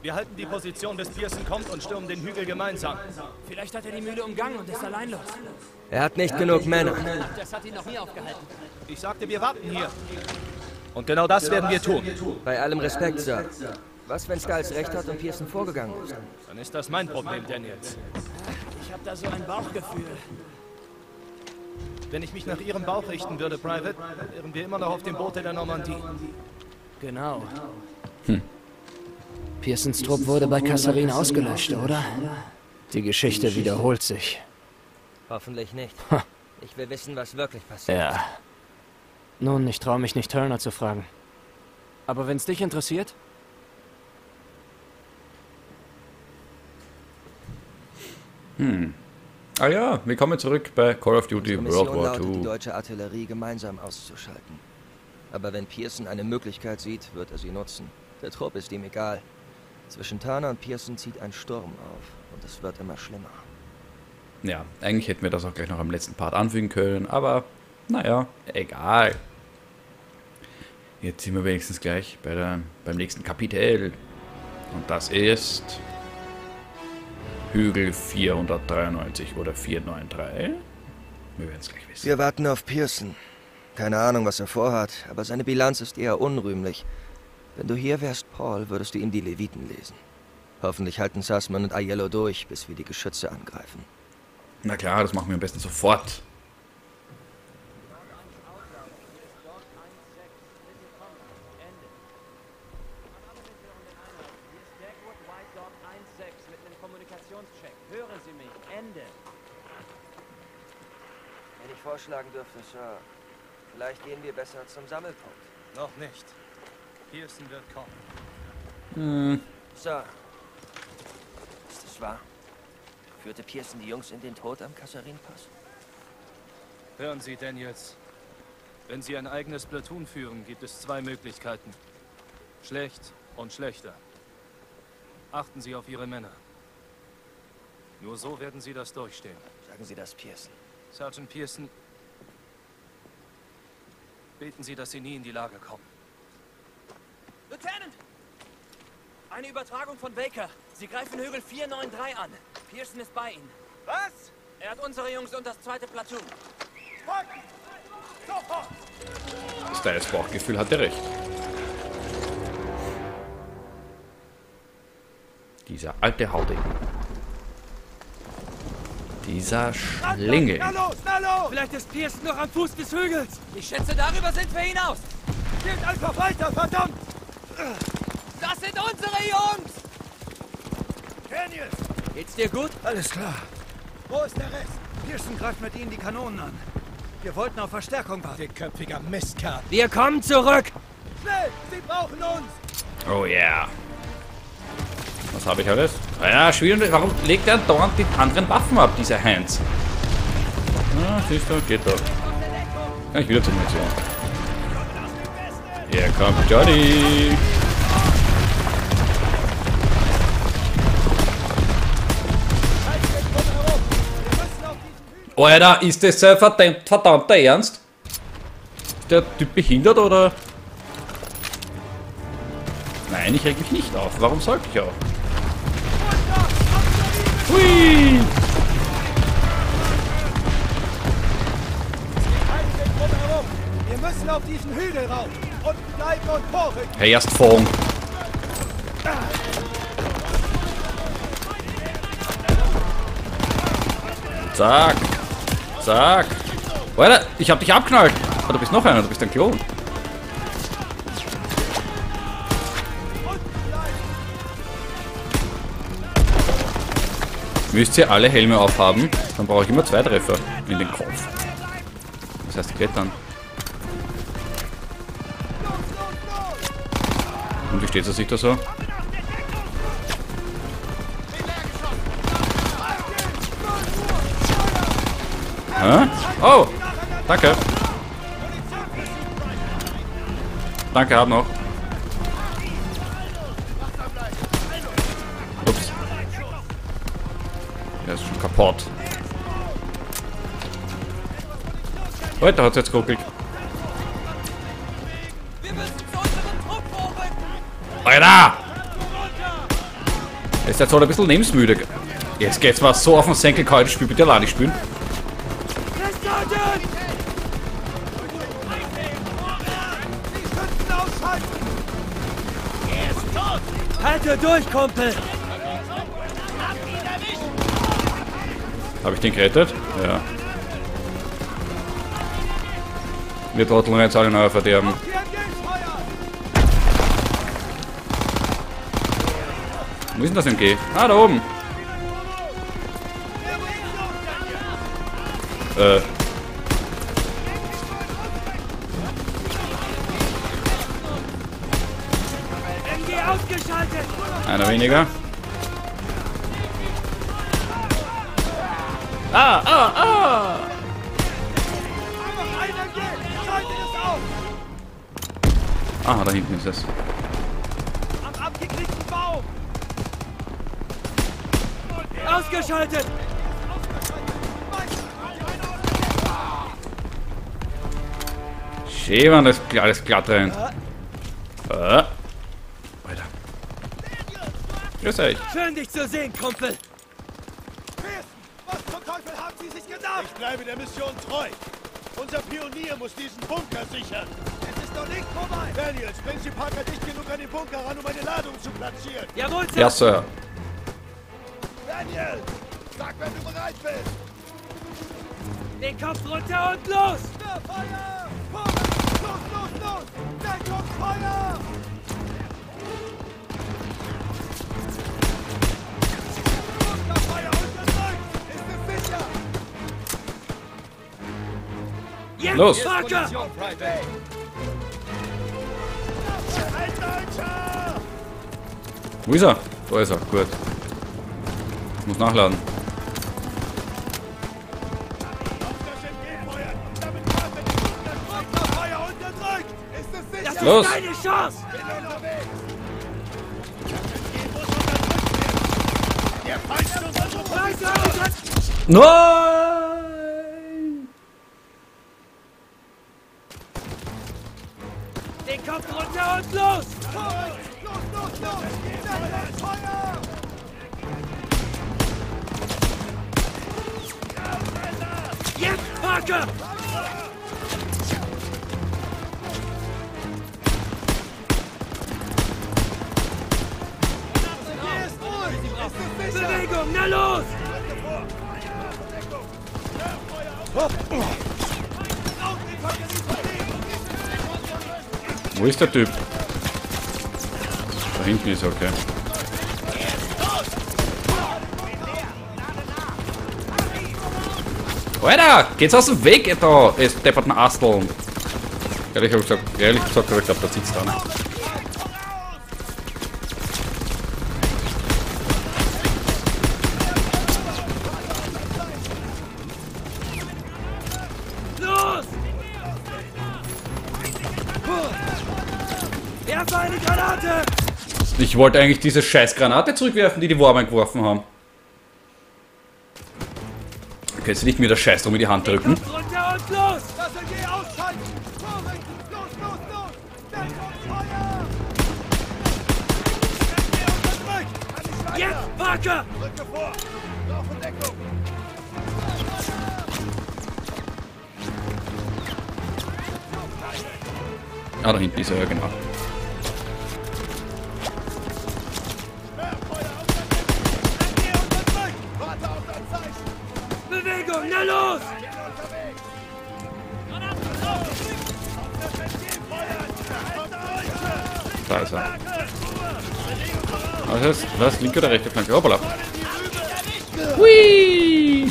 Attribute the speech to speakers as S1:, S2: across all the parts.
S1: Wir halten die Position, bis Pearson kommt und stürmen den Hügel gemeinsam.
S2: Vielleicht hat er die Mühle umgangen und ist allein los.
S3: Er hat nicht genug Männer.
S2: Das hat ihn noch nie aufgehalten.
S1: Ich sagte, wir warten hier. Und genau das werden wir tun.
S3: Bei allem Respekt, Sir. Was, wenn Styles recht hat und Pearson vorgegangen ist?
S1: Dann ist das mein Problem, Daniels.
S2: Ich habe da so ein Bauchgefühl.
S1: Wenn ich mich nach Ihrem Bauch richten würde, Private, wären wir immer noch auf dem Boot in der Normandie.
S2: Genau. Pearsons Trupp wurde bei Kasserine ausgelöscht, oder? Die Geschichte wiederholt sich.
S3: Hoffentlich nicht. Ich will wissen, was wirklich passiert.
S2: Ja. Nun, ich traue mich nicht, Turner zu fragen. Aber wenn es dich interessiert?
S4: Ah ja, willkommen zurück bei Call of Duty
S3: Unsere
S4: World
S3: Mission
S4: War
S3: lautet, die
S4: II.
S3: deutsche Artillerie gemeinsam auszuschalten. Aber wenn Pearson eine Möglichkeit sieht, wird er sie nutzen. Der Trupp ist ihm egal. Zwischen Turner und Pearson zieht ein Sturm auf. Und es wird immer schlimmer.
S4: Ja, eigentlich hätten wir das auch gleich noch im letzten Part anfügen können, aber naja, egal. Jetzt sind wir wenigstens gleich beim nächsten Kapitel. Und das ist Hügel 493 oder 493. Wir werden es gleich wissen.
S3: Wir warten auf Pearson. Keine Ahnung, was er vorhat, aber seine Bilanz ist eher unrühmlich. Wenn du hier wärst, Paul, würdest du ihm die Leviten lesen. Hoffentlich halten Sussman und Aiello durch, bis wir die Geschütze angreifen.
S4: Na klar, das machen wir am besten sofort.
S2: Hören Sie mich, Ende.
S3: Wenn ich vorschlagen dürfte, Sir, vielleicht gehen wir besser zum Sammelpunkt.
S1: Noch nicht. Pearson wird kommen.
S3: Sir, ist es wahr? Führte Pearson die Jungs in den Tod am Kassarinpass?
S1: Hören Sie, Daniels. Wenn Sie ein eigenes Platoon führen, gibt es zwei Möglichkeiten. Schlecht und schlechter. Achten Sie auf Ihre Männer. Nur so werden Sie das durchstehen.
S3: Sagen Sie das, Pearson.
S1: Sergeant Pearson, beten Sie, dass Sie nie in die Lage kommen.
S2: Lieutenant! Eine Übertragung von Baker. Sie greifen Hügel 493 an. Pearson ist bei Ihnen.
S1: Was?
S2: Er hat unsere Jungs und das zweite Platoon.
S1: Sofort!
S4: Styles Bauchgefühl hatte recht. Dieser alte Hauding. Dieser Schlingel.
S1: Na los, na los!
S2: Vielleicht ist Pearson noch am Fuß des Hügels. Ich schätze, darüber sind wir hinaus.
S1: Geht einfach weiter, verdammt!
S2: Das sind unsere Jungs.
S1: Daniels!
S2: Geht's dir gut?
S5: Alles klar.
S1: Wo ist der Rest?
S5: Pearson greift mit ihnen die Kanonen an. Wir wollten auf Verstärkung warten.
S1: Dickköpfiger Mistkerl.
S2: Wir kommen zurück.
S1: Schnell! Sie brauchen uns!
S4: Oh yeah. Was habe ich alles? Ah ja, schwierig. Warum legt er dauernd die anderen Waffen ab, dieser Heinz? Ah, siehst du, geht doch. Kann ich wieder zur Munition. Hier kommt Johnny. Alter, ist das sein verdammter Ernst? Ist der Typ behindert oder? Nein, ich reg mich nicht auf. Warum sollte ich auch? Hui!
S1: Wir müssen auf diesen Hügel rauf. Unten bleiben und vorrücken.
S4: Hey, erst Fong. Zack. Zack. Alter, ich hab dich abknallt. Oh, du bist noch einer, du bist ein Klon. Müsst ihr alle Helme aufhaben, dann brauche ich immer 2 Treffer in den Kopf. Das heißt klettern. Und wie steht es sich da so? Hä? Oh! Danke. Danke, hab noch. Ups. Der ist schon kaputt. Heute hat es jetzt geruckelt.
S2: Wir müssen zu unserem Trupp vorrücken.
S4: Alter! Ist jetzt halt ein bisschen lebensmüde. Jetzt geht's mal so auf den Senkel, kann ich das Spiel bitte alleine spielen.
S2: Halte durch, Kumpel!
S4: Habe ich den gerettet? Ja. Wir trotteln jetzt alle neu verderben. Wo ist denn das MG? Ah, da oben. Einer weniger. Ah! Ah, da hinten ist es.
S2: Am abgekriegten Baum! Ausgeschaltet!
S4: Schön, wenn das alles glatt rein. Alter. Grüß euch.
S2: Schön, dich zu sehen, Kumpel!
S5: Was zum Teufel haben Sie sich gedacht? Ich bleibe der Mission treu. Unser Pionier muss diesen Bunker sichern. Es ist noch nicht vorbei. Daniels, bringen Sie Parker dicht genug an den Bunker ran, um eine Ladung zu platzieren.
S2: Jawohl, Sir!
S4: Ja, Sir.
S5: Daniel, sag, wenn du bereit bist.
S2: Den Kopf runter und los!
S5: Feuer! Vorwärts! Los! Deckungsfeuer! Bunkerfeuer unterdrückt! Ist es sicher?
S2: Jetzt,
S4: Los!
S2: Parker!
S5: Ein Deutscher!
S4: Wo ist er? Da ist er. Gut. Ich muss nachladen.
S2: Das
S4: Los!
S2: ist deine Chance!
S4: Nein!
S2: Den Kopf runter und los!
S5: Los! Feuer!
S2: Jetzt, Parker! Bewegung, na los!
S4: Wo ist der Typ? Da hinten ist er, okay. Alter, geht's aus dem Weg, da ist depperten Asteln. Ehrlich gesagt, ich glaube, da sitzt einer.
S2: Los! Werf eine Granate!
S4: Ich wollte eigentlich diese scheiß Granate zurückwerfen, die Warmen geworfen haben. Kannst du nicht mir das Scheiß drum in die Hand drücken?
S2: Kopf runter und los!
S5: Das LG ausschalten! Vorwärts! Los! Deckungsfeuer! Unterdrückt!
S2: Jetzt, Parker!
S5: Rücke vor! Brauche Deckung!
S4: Ah, da hinten ist er, ja genau.
S5: Warte auf dein Zeichen!
S2: Bewegung, na los!
S4: Da ist er. Was? Linke oder rechte Flanke? Hoppala. Hui!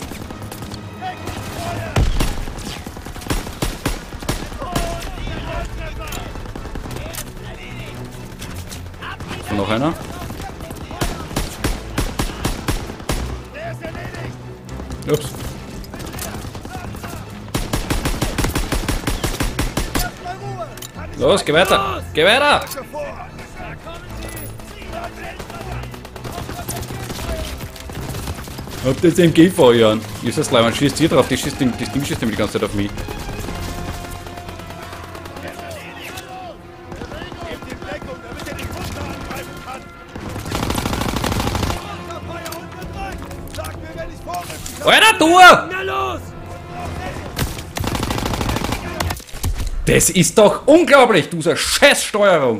S4: Und noch einer? Ups. Los, geh weiter! Geh weiter! Habt ihr das MG feuern? Jesus, man schießt hier drauf, das Ding schießt nämlich die ganze Zeit auf mich. Alter, du!
S2: Na los!
S4: Das ist doch unglaublich, du Scheißsteuerung!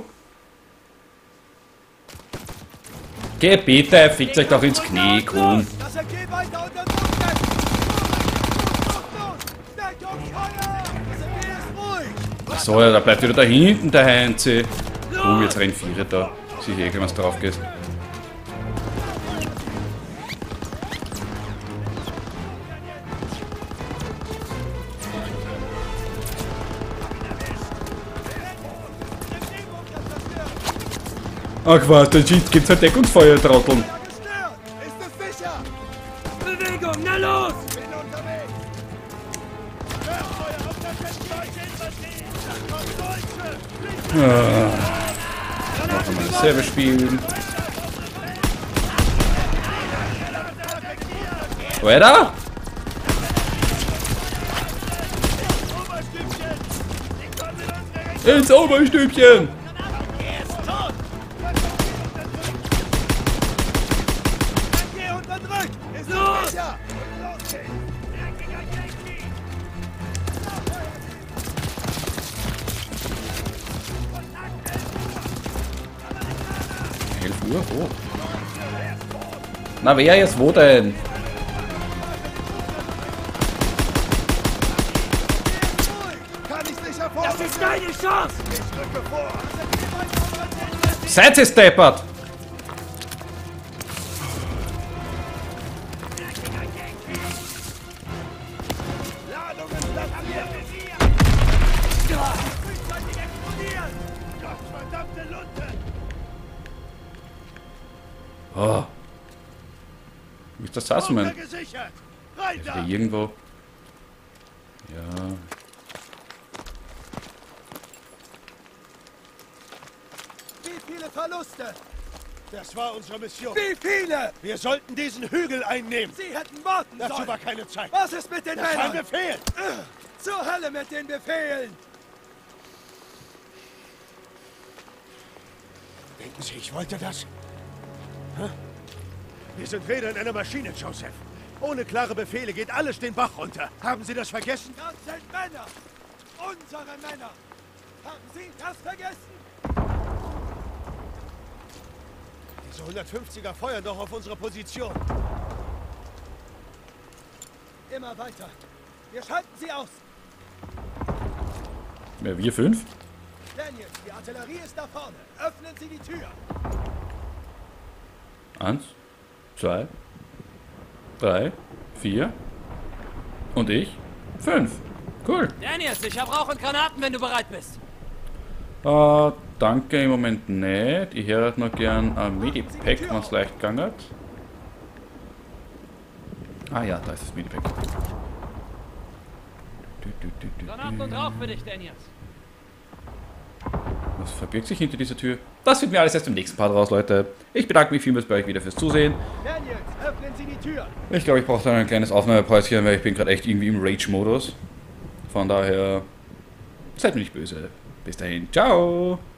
S4: Geh bitte, fickt euch doch ins Knie, Kuhn.
S5: Das geht weiter unter Druck. Deckungsfeuer! Das ist ruhig.
S4: So, ja, da bleibt wieder da hinten der Heinze. Oh, jetzt rennen 4 da. Sicher eh, wenn du drauf gehst. Ach was, da gibt's halt Deckungsfeuer, Trotteln.
S5: Gestört. Ist es sicher?
S2: Bewegung, na los!
S5: Bin unterwegs. Hörfeuer auf das Deutsche. Da kommt Deutsche.
S4: Noch einmal dasselbe spielen. Weiter? Ins Oberstübchen!
S5: Geh unterdrückt. Ist es sicher? Los geht's.
S4: 11 Uhr? Oh. Na, wer jetzt wo denn?
S5: Kann ich sicher vor.
S2: Das ist deine Chance!
S5: Ich rücke vor.
S4: Seid ihr steppert!
S5: Ladungen platziert. Frühzeitig explodieren. Gottverdammte Lunte.
S4: Oh. Wie ist das Sassman?
S5: Bunker gesichert. Reiter.
S4: Hier irgendwo. Ja.
S5: Wie viele Verluste? Das war unsere Mission. Wie viele? Wir sollten diesen Hügel einnehmen. Sie hätten warten sollen. Dazu war keine Zeit. Was ist mit den Männern? Das war ein Befehl. Zur Hölle mit den Befehlen. Denken Sie, ich wollte das? Hä? Wir sind Räder in einer Maschine, Joseph. Ohne klare Befehle geht alles den Bach runter. Haben Sie das vergessen? Das sind Männer. Unsere Männer. Haben Sie das vergessen? Diese 150er feuern doch auf unsere Position. Immer weiter. Wir schalten sie aus.
S4: Ja, wir 5?
S5: Daniel, die Artillerie ist da vorne. Öffnen Sie die Tür.
S4: 1, 2, 3, 4 und ich 5. Cool.
S2: Daniels, ich hab Rauch und Granaten, wenn du bereit bist.
S4: Danke, im Moment nicht. Ich hätte noch gern ein Medipack, wenn es leicht gegangen hat. Ah ja, da ist das Medipack.
S2: Granaten und Rauch für dich, Daniels.
S4: Was verbirgt sich hinter dieser Tür? Das finden wir alles erst im nächsten Part raus, Leute. Ich bedanke mich vielmals bei euch wieder fürs Zusehen.
S5: Daniels, öffnen Sie die Tür.
S4: Ich glaube, ich brauche dann ein kleines Aufnahmepäuschen, weil ich bin gerade echt irgendwie im Rage-Modus. Von daher, seid mir nicht böse. Bis dahin, ciao!